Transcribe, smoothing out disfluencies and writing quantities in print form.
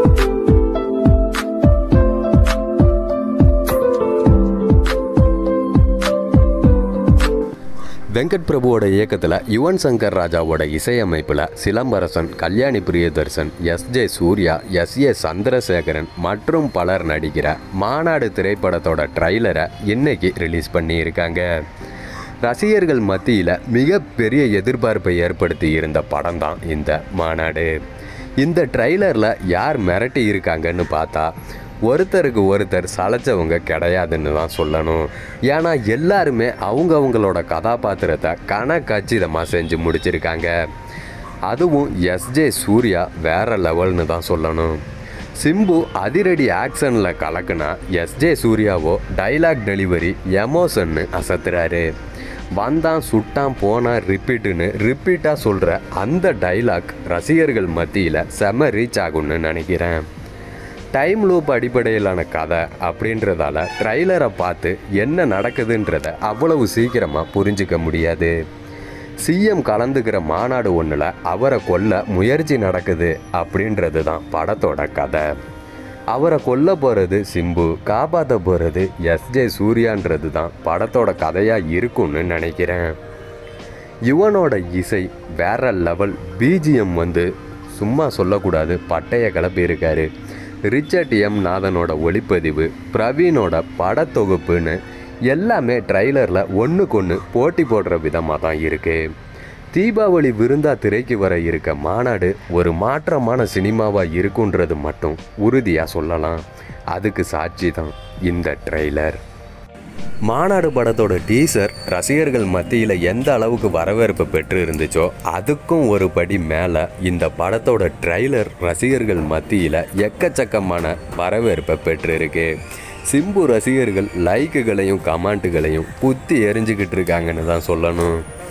வெங்கட் பிரபுவோட இயக்கத்தில் யுவன் சங்கர் ராஜாவோட இசையமைப்பில் சிலம்பரசன், கல்யாணி பிரியதர்சன், எஸ்.ஜே. சூர்யா, எஸ்.ஏ. சந்திரசேகரன் மற்றும் பலர் நடிக்கிற மாநாடு திரைப்படத்தோட ட்ரைலரை இன்னைக்கு ரிலீஸ் பண்ணியிருக்காங்க. ரசிகர்கள் மத்தியில் மிகப்பெரிய எதிர்பார்ப்பை ஏற்படுத்தி இருந்த படம் தான் இந்த மாநாடு. இந்த ட்ரைலரில் யார் மிரட்டி இருக்காங்கன்னு பார்த்தா ஒருத்தருக்கு ஒருத்தர் சளைச்சவங்க கிடையாதுன்னு தான் சொல்லணும். ஏன்னா எல்லாருமே அவங்களோட கதாபாத்திரத்தை கச்சிதமாக செஞ்சு முடிச்சிருக்காங்க. அதுவும் எஸ்.ஜே. சூர்யா வேற லெவல்னு தான் சொல்லணும். சிம்பு அதிரடி ஆக்ஷனில் கலக்குனா எஸ்.ஜே. சூர்யாவோ டைலாக் டெலிவரி எமோஷன்னு அசத்துறாரு. வந்தான் சுட்டான் போனால் ரிப்பீட்டாக சொல்கிற அந்த டைலாக் ரசிகர்கள் மத்தியில் செம ரீச் ஆகும்னு நினைக்கிறேன். டைம் லூப் அடிப்படையிலான கதை அப்படின்றதால ட்ரைலரை பார்த்து என்ன நடக்குதுன்றத அவ்வளவு சீக்கிரமாக புரிஞ்சிக்க முடியாது. சிஎம் கலந்துக்கிற மாநாடு ஒன்றில் அவரை கொல்ல முயற்சி நடக்குது அப்படின்றது தான் படத்தோட கதை. அவரை கொல்ல போகிறது சிம்பு, காப்பாற்ற போகிறது எஸ்.ஜே. சூர்யான்றது தான் படத்தோட கதையாக இருக்கும்னு நினைக்கிறேன். யுவனோட இசை வேற லெவல். பிஜிஎம் சும்மா சொல்லக்கூடாது, பட்டைய கிளப்பியிருக்காரு. Richard M. நாதனோட ஒளிப்பதிவு, பிரவீனோட படத்தொகுப்புன்னு எல்லாமே ட்ரைலரில் ஒன்றுக்கொன்று போட்டி போடுற விதமாக தான் இருக்குது. தீபாவளி விருந்தா திரைக்கு வர இருக்க மாநாடு ஒரு மாற்றமான சினிமாவாக இருக்குன்றது மட்டும் உறுதியாக சொல்லலாம். அதுக்கு சாட்சி தான் இந்த ட்ரைலர். மாநாடு படத்தோட டீசர் ரசிகர்கள் மத்தியில் எந்த அளவுக்கு வரவேற்பு பெற்று இருந்துச்சோ அதுக்கும் ஒரு படி மேலே இந்த படத்தோட ட்ரைலர் ரசிகர்கள் மத்தியில் எக்கச்சக்கமான வரவேற்பை பெற்றிருக்கு. சிம்பு ரசிகர்கள் லைக்குகளையும் கமெண்ட்டுகளையும் குத்தி எரிஞ்சுக்கிட்டு இருக்காங்கன்னு தான் சொல்லணும்.